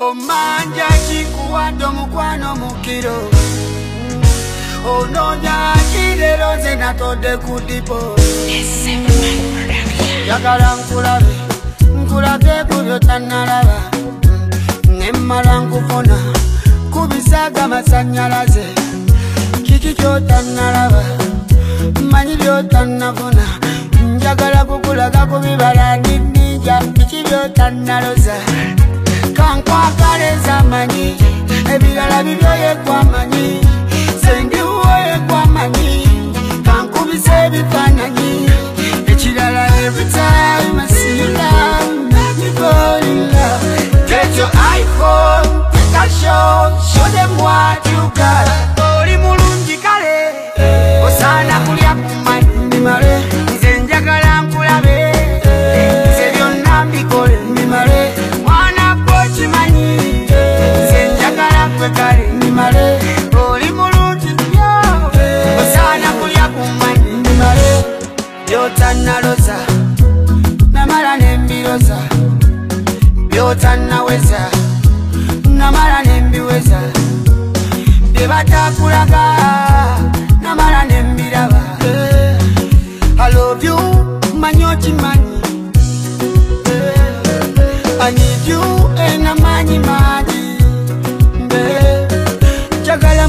Omanja chikuwado mukwano mukiro Ononya chidero zena tode kudipo Yagala nkulabe Nkulage kubyo tanalaba Nemmala nkufuna Kubisaga masanyalaze Kiki kyo tanalaba Manyi byo tanafuna Njagala kukulaga kubibala ninija Kiki byo tanaloza Kankwagala manyi ebirala bibyoye kwamanyi sendiwoye kwamanyi kankubise ebifaananyi ekirala every time I see you love make me fall in love get your iPhone take a show them what you got oli mulungi kale osana kulya kumanyi male nze njagala nkulabe nze byonna mbikole male chimanyi senjagala kwekale nimale oli mulungi nnyo osana kulya kumanyi nimale byotanaloza namala nembiroza byotanaweza namala nembiweza byebatakulaga namala nembiraba I love you manyi okimanyi I need you ena manyi manyi Jagala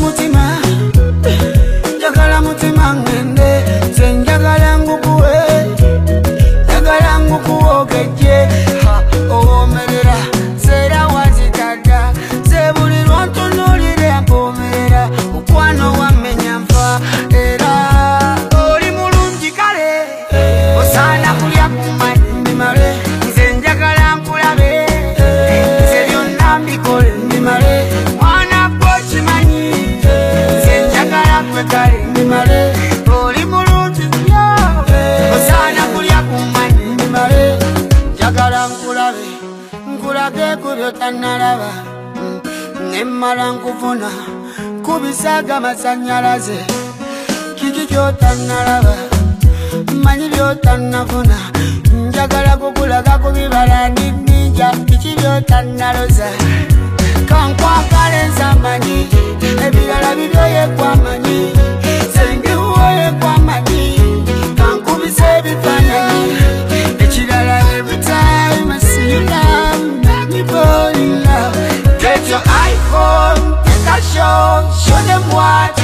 mutima ngende Senjagala ngukuwe Jagala ngukuwogeje Owomerera Sera wazitaga Sebulirwa ntunulire akomerera Mukwano wamenya nfa Era oli mulungi kale Osana kulya kumanyi nimale nimale oli mulungi nnyo osana kulya kumanyi nimale njagala nkulabe nkulage kubyo tanalaba nemmala nkufuna kubisaga masanyalaze kiki kyotanalaba manyi byotanafuna njagala kukulaga kubibala ninija kiki byotanaloza kankwagala manyi ebirala bibyoye kwamanyi sendiwoye kwamanyi kankubise ebifaananyi ekirala every time I see you love make me fall in love get your iPhone take a show them what